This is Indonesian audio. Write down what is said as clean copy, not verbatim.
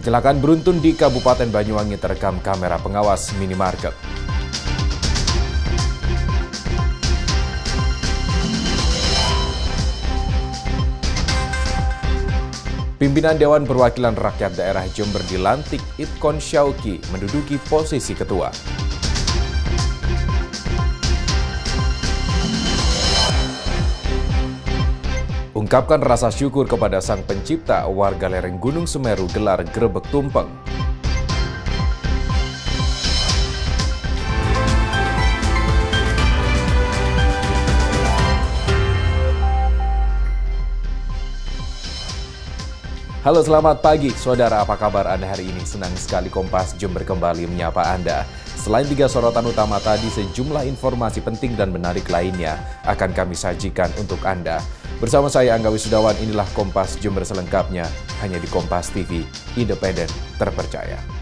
Kecelakaan beruntun di Kabupaten Banyuwangi terekam kamera pengawas minimarket. Pimpinan Dewan Perwakilan Rakyat Daerah Jember dilantik, Itkon Syauki menduduki posisi ketua. Ungkapkan rasa syukur kepada Sang Pencipta, warga lereng Gunung Semeru gelar grebek tumpeng. Halo, selamat pagi saudara, apa kabar Anda hari ini? Senang sekali Kompas Jember kembali menyapa Anda. Selain 3 sorotan utama tadi, sejumlah informasi penting dan menarik lainnya akan kami sajikan untuk Anda. Bersama saya Angga Wisudawan, inilah Kompas Jember selengkapnya, hanya di Kompas TV, independen, terpercaya.